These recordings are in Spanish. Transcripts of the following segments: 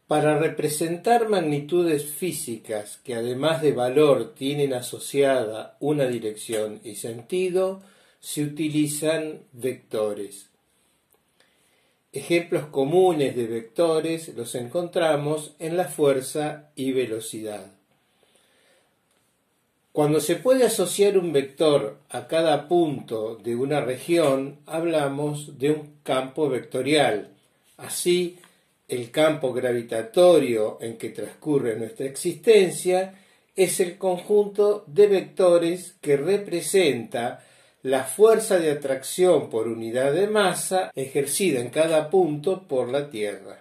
Para representar magnitudes físicas que además de valor tienen asociada una dirección y sentido, se utilizan vectores. Ejemplos comunes de vectores los encontramos en la fuerza y velocidad. Cuando se puede asociar un vector a cada punto de una región, hablamos de un campo vectorial. Así, el campo gravitatorio en que transcurre nuestra existencia es el conjunto de vectores que representa la fuerza de atracción por unidad de masa ejercida en cada punto por la Tierra.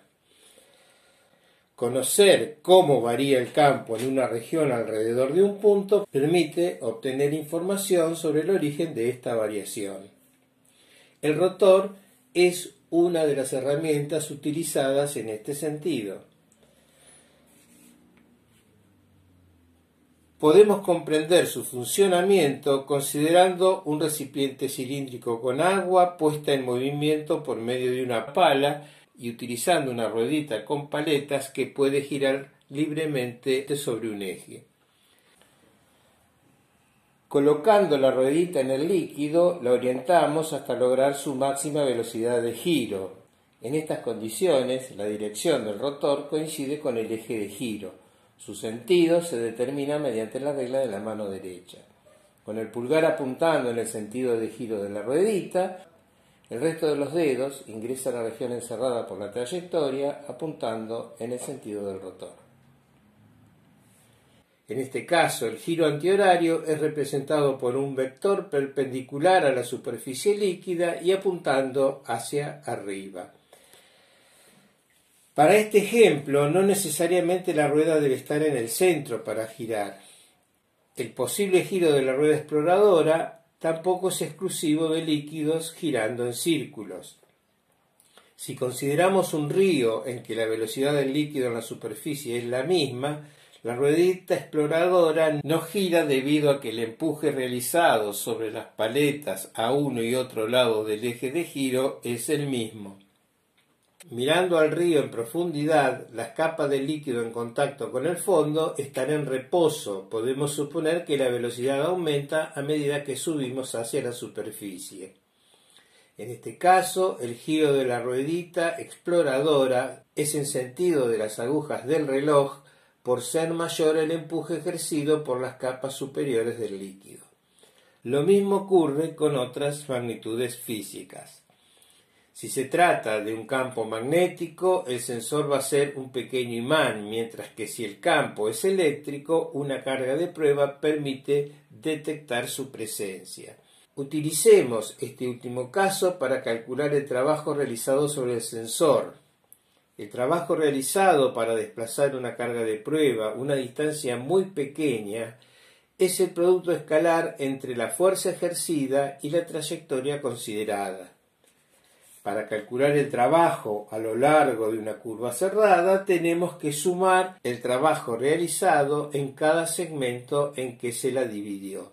Conocer cómo varía el campo en una región alrededor de un punto permite obtener información sobre el origen de esta variación. El rotor es una de las herramientas utilizadas en este sentido. Podemos comprender su funcionamiento considerando un recipiente cilíndrico con agua puesta en movimiento por medio de una pala y utilizando una ruedita con paletas que puede girar libremente sobre un eje. Colocando la ruedita en el líquido, la orientamos hasta lograr su máxima velocidad de giro. En estas condiciones, la dirección del rotor coincide con el eje de giro. Su sentido se determina mediante la regla de la mano derecha. Con el pulgar apuntando en el sentido de giro de la ruedita, el resto de los dedos ingresa a la región encerrada por la trayectoria, apuntando en el sentido del rotor. En este caso, el giro antihorario es representado por un vector perpendicular a la superficie líquida y apuntando hacia arriba. Para este ejemplo, no necesariamente la rueda debe estar en el centro para girar. El posible giro de la rueda exploradora tampoco es exclusivo de líquidos girando en círculos. Si consideramos un río en que la velocidad del líquido en la superficie es la misma, la ruedita exploradora no gira debido a que el empuje realizado sobre las paletas a uno y otro lado del eje de giro es el mismo. Mirando al río en profundidad, las capas de líquido en contacto con el fondo están en reposo. Podemos suponer que la velocidad aumenta a medida que subimos hacia la superficie. En este caso, el giro de la ruedita exploradora es en sentido de las agujas del reloj por ser mayor el empuje ejercido por las capas superiores del líquido. Lo mismo ocurre con otras magnitudes físicas. Si se trata de un campo magnético, el sensor va a ser un pequeño imán, mientras que si el campo es eléctrico, una carga de prueba permite detectar su presencia. Utilicemos este último caso para calcular el trabajo realizado sobre el sensor. El trabajo realizado para desplazar una carga de prueba una distancia muy pequeña es el producto escalar entre la fuerza ejercida y la trayectoria considerada. Para calcular el trabajo a lo largo de una curva cerrada, tenemos que sumar el trabajo realizado en cada segmento en que se la dividió.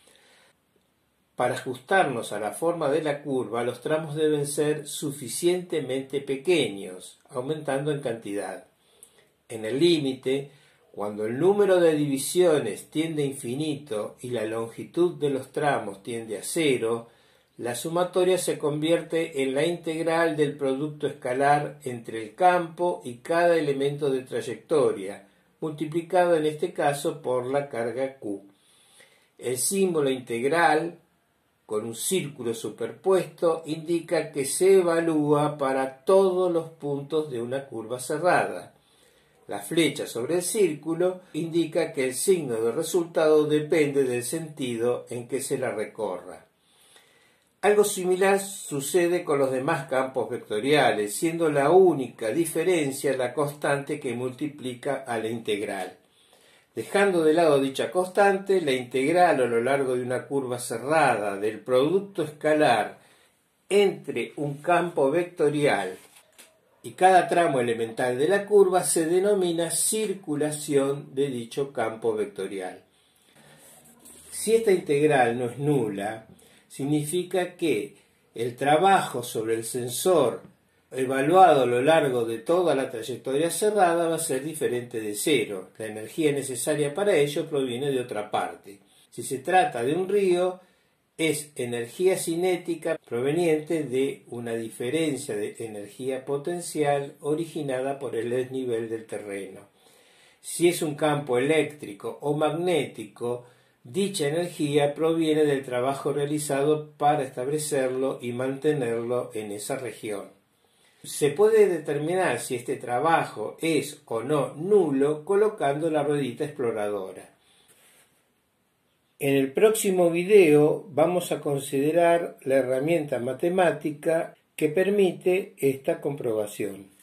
Para ajustarnos a la forma de la curva, los tramos deben ser suficientemente pequeños, aumentando en cantidad. En el límite, cuando el número de divisiones tiende a infinito y la longitud de los tramos tiende a cero, la sumatoria se convierte en la integral del producto escalar entre el campo y cada elemento de trayectoria, multiplicado en este caso por la carga Q. El símbolo integral, con un círculo superpuesto, indica que se evalúa para todos los puntos de una curva cerrada. La flecha sobre el círculo indica que el signo del resultado depende del sentido en que se la recorra. Algo similar sucede con los demás campos vectoriales, siendo la única diferencia la constante que multiplica a la integral. Dejando de lado dicha constante, la integral a lo largo de una curva cerrada del producto escalar entre un campo vectorial y cada tramo elemental de la curva se denomina circulación de dicho campo vectorial. Si esta integral no es nula, significa que el trabajo sobre el sensor evaluado a lo largo de toda la trayectoria cerrada, va a ser diferente de cero. La energía necesaria para ello proviene de otra parte. Si se trata de un río, es energía cinética proveniente de una diferencia de energía potencial originada por el desnivel del terreno. Si es un campo eléctrico o magnético, dicha energía proviene del trabajo realizado para establecerlo y mantenerlo en esa región. Se puede determinar si este trabajo es o no nulo colocando la ruedita exploradora. En el próximo video vamos a considerar la herramienta matemática que permite esta comprobación.